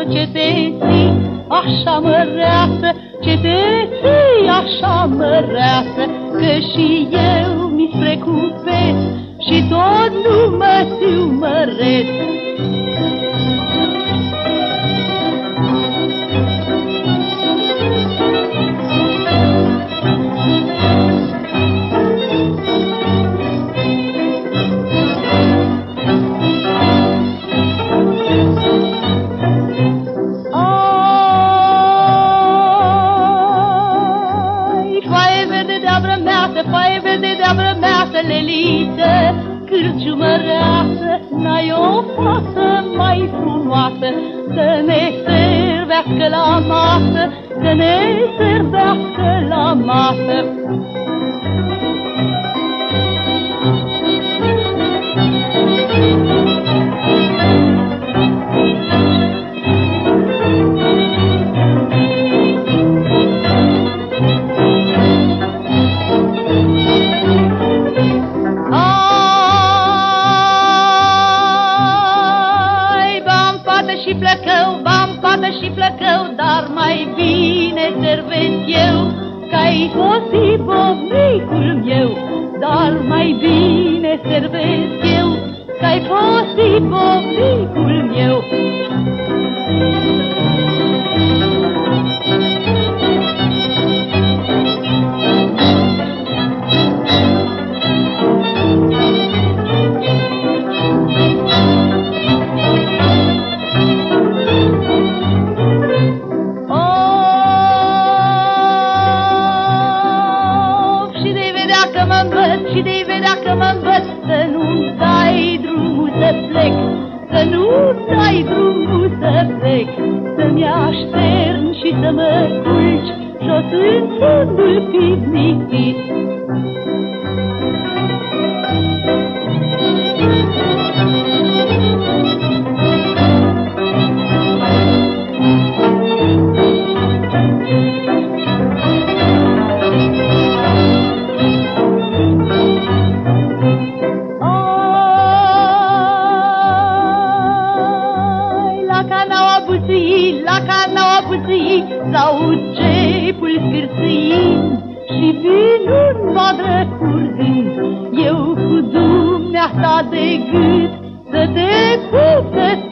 ce te ții așa măreasă, ce te ții așa măreasă, că și eu mi-s precupeț și tot nu mă ciumăresc. Foaie verde de-a vrămeasă, Leliţă, cîrciumăreasă, n-ai o față mai frumoasă, să ne servească la masă, să ne servească la masă. Bam fată și plăcău, dar mai bine servesc eu, că-ai fost bobnicul meu, dar mai bine servesc eu, că-ai fost bobnicul meu. Și de-i vedea că mă învăț să nu dai drumul să plec, să nu dai drumul să plec, să-mi aștern și să mă culci jos în fundul pivniții. La canaua puții, s-aud cepul scârțâind și vinul vadră curgând. Eu cu dumneata de gât să te pup, să